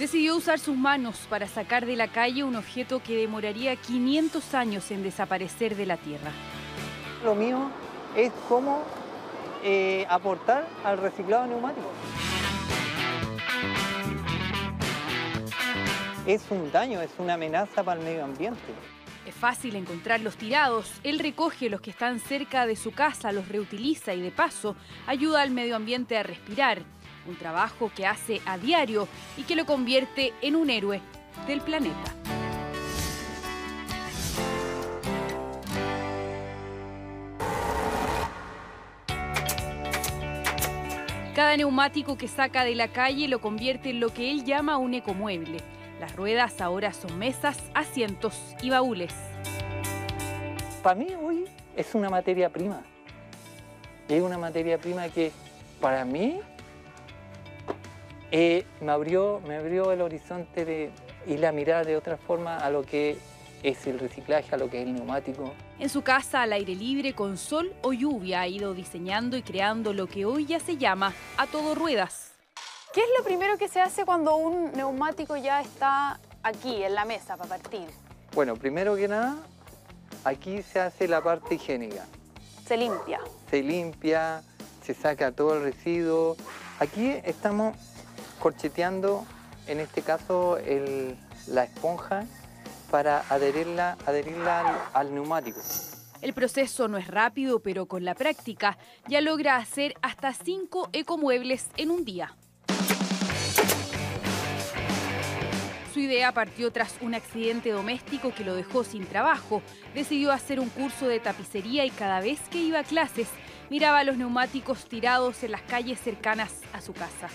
Decidió usar sus manos para sacar de la calle un objeto que demoraría 500 años en desaparecer de la tierra. Lo mío es cómo aportar al reciclado neumático. Es un daño, es una amenaza para el medio ambiente. Es fácil encontrar los tirados. Él recoge los que están cerca de su casa, los reutiliza y de paso ayuda al medio ambiente a respirar. Un trabajo que hace a diario y que lo convierte en un héroe del planeta. Cada neumático que saca de la calle lo convierte en lo que él llama un ecomueble. Las ruedas ahora son mesas, asientos y baúles. Para mí hoy es una materia prima. Es una materia prima que para mí me abrió el horizonte y la mirada de otra forma a lo que es el reciclaje, a lo que es el neumático. En su casa, al aire libre, con sol o lluvia, ha ido diseñando y creando lo que hoy ya se llama A Todo Ruedas. ¿Qué es lo primero que se hace cuando un neumático ya está aquí, en la mesa, para partir? Bueno, primero que nada, aquí se hace la parte higiénica. Se limpia. Se limpia, se saca todo el residuo. Aquí estamos corcheteando, en este caso, la esponja para adherirla al neumático. El proceso no es rápido, pero con la práctica ya logra hacer hasta 5 ecomuebles en un día. Su idea partió tras un accidente doméstico que lo dejó sin trabajo. Decidió hacer un curso de tapicería y cada vez que iba a clases miraba los neumáticos tirados en las calles cercanas a su casa.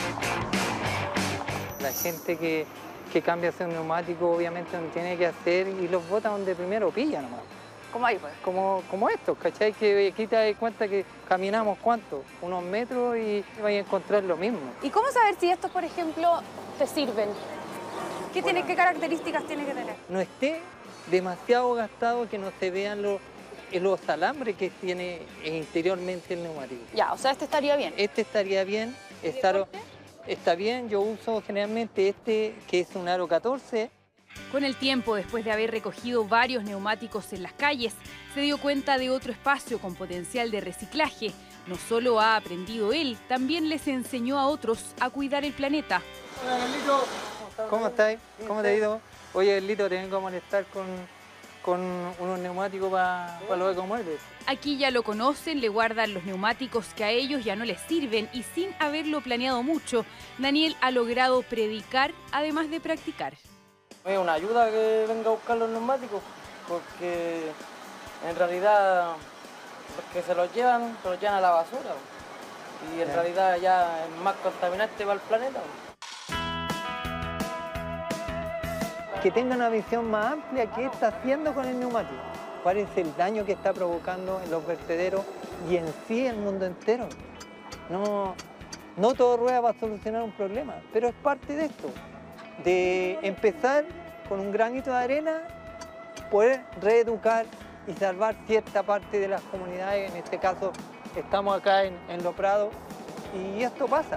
La gente que cambia ese neumático obviamente no tiene que hacer y los bota donde primero pilla nomás. ¿Cómo ahí, pues? Como estos, ¿cachai? Que aquí te das cuenta que caminamos, ¿cuánto? Unos metros y vas a encontrar lo mismo. ¿Y cómo saber si estos, por ejemplo, te sirven? ¿Qué características tiene que tener? No esté demasiado gastado, que no se vean los alambres que tiene interiormente el neumático. Ya, o sea, este estaría bien. Este estaría bien. Está bien, yo uso generalmente este, que es un aro 14. Con el tiempo, después de haber recogido varios neumáticos en las calles, se dio cuenta de otro espacio con potencial de reciclaje. No solo ha aprendido él, también les enseñó a otros a cuidar el planeta. Hola, Carlito. ¿Cómo estás? ¿Cómo te ha ido? Oye, Carlito, te vengo a molestar con unos neumáticos para los ecomuebles. Aquí ya lo conocen, le guardan los neumáticos que a ellos ya no les sirven y sin haberlo planeado mucho, Daniel ha logrado predicar además de practicar. Es una ayuda que venga a buscar los neumáticos, porque en realidad los que se los llevan a la basura. Y en realidad ya es más contaminante para el planeta. Que tenga una visión más amplia, qué está haciendo con el neumático, cuál es el daño que está provocando en los vertederos y en sí el mundo entero. No todo rueda va a solucionar un problema, pero es parte de esto, de empezar con un granito de arena, poder reeducar y salvar cierta parte de las comunidades. En este caso estamos acá en Los Prados y esto pasa.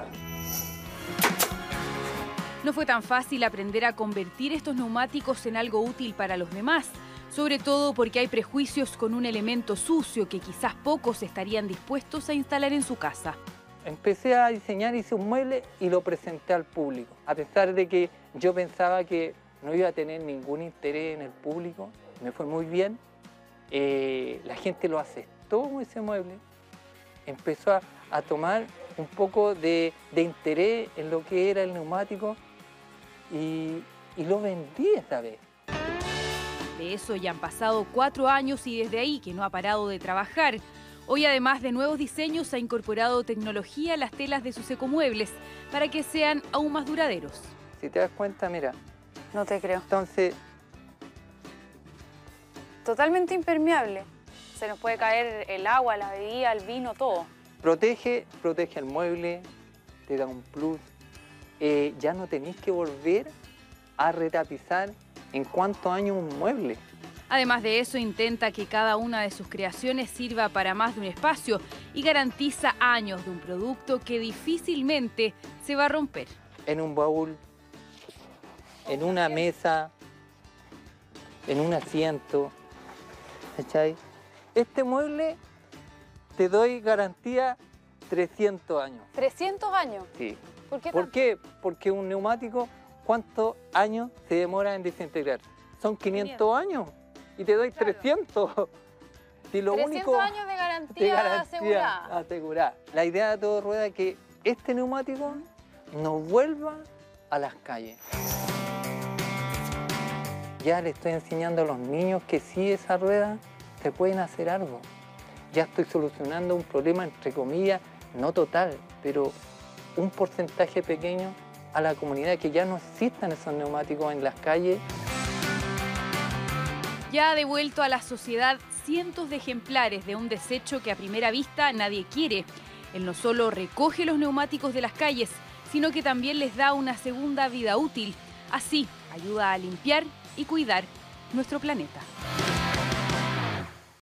No fue tan fácil aprender a convertir estos neumáticos en algo útil para los demás, sobre todo porque hay prejuicios con un elemento sucio que quizás pocos estarían dispuestos a instalar en su casa. Empecé a diseñar, hice un mueble y lo presenté al público. A pesar de que yo pensaba que no iba a tener ningún interés en el público, me fue muy bien. La gente lo aceptó, ese mueble. Empezó a tomar un poco de interés en lo que era el neumático. Y lo vendí esta vez. De eso ya han pasado 4 años y desde ahí que no ha parado de trabajar. Hoy, además de nuevos diseños, ha incorporado tecnología a las telas de sus ecomuebles para que sean aún más duraderos. Si te das cuenta, mira. No te creo. Entonces... Totalmente impermeable. Se nos puede caer el agua, la bebida, el vino, todo. Protege el mueble, te da un plus. Ya no tenéis que volver a retapizar en cuántos años un mueble. Además de eso, intenta que cada una de sus creaciones sirva para más de un espacio y garantiza años de un producto que difícilmente se va a romper. En un baúl en una mesa, en un asiento, ¿cachai? Este mueble te doy garantía 300 años. ¿300 años? Sí. ¿Por qué ¿Por tanto? qué? Porque un neumático, ¿cuántos años se demora en desintegrar? Son 500 años y te doy 300. Si lo 300 único años de garantía asegurada. asegurada. La idea de Todo Rueda es que este neumático no vuelva a las calles. Ya le estoy enseñando a los niños que sí, esa rueda se pueden hacer algo. Ya estoy solucionando un problema, entre comillas, no total, pero un porcentaje pequeño a la comunidad, que ya no existan esos neumáticos en las calles. Ya ha devuelto a la sociedad cientos de ejemplares de un desecho que a primera vista nadie quiere. Él no solo recoge los neumáticos de las calles, sino que también les da una segunda vida útil. Así, ayuda a limpiar y cuidar nuestro planeta.